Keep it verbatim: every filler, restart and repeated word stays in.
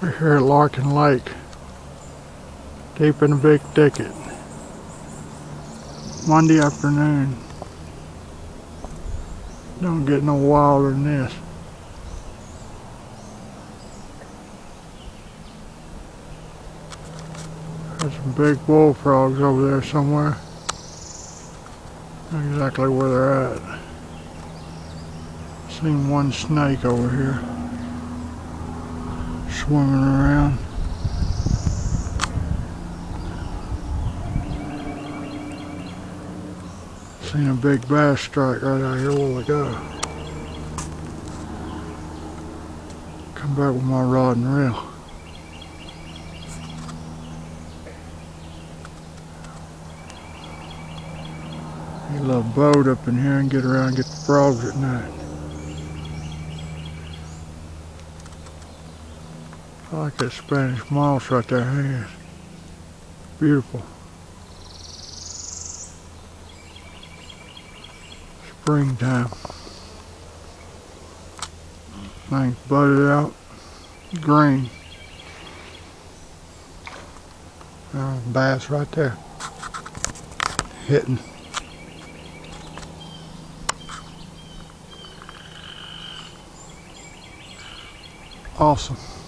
We're here at Larkin Lake, deep in a big thicket. Monday afternoon. Don't get no wilder than this. There's some big bullfrogs over there somewhere. Not exactly where they're at. Seen one snake over here swimming around. Seen a big bass strike right out here a while ago. Come back with my rod and reel. You love boat up in here and get around and get the frogs at night. I like that Spanish moss right there hanging. Beautiful. Springtime. Things budded out. Green. Uh, bass right there. Hitting. Awesome.